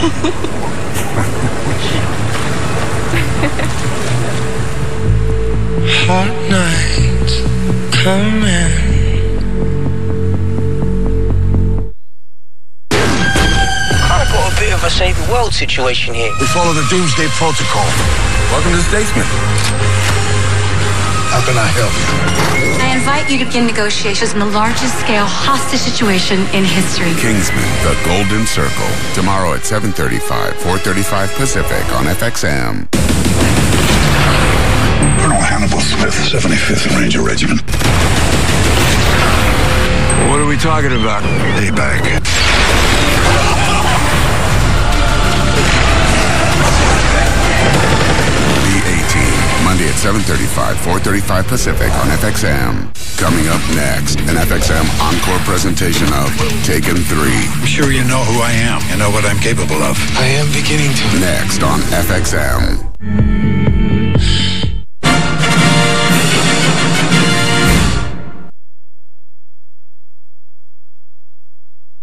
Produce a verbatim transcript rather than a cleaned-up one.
Hot nights coming. Kind of got a bit of a save the world situation here. We follow the Doomsday Protocol. Welcome to Statesman. How can I help you? I invite you to begin negotiations in the largest scale hostage situation in history. Kingsman, The Golden Circle. Tomorrow at seven thirty-five, four thirty-five Pacific on F X M. Colonel Hannibal Smith, seventy-fifth Ranger Regiment. What are we talking about? Payback. Monday at seven thirty-five, four thirty-five Pacific on F X M. Coming up next, an F X M encore presentation of Taken three. I'm sure you know who I am. You know what I'm capable of. I am beginning to. Next on F X M.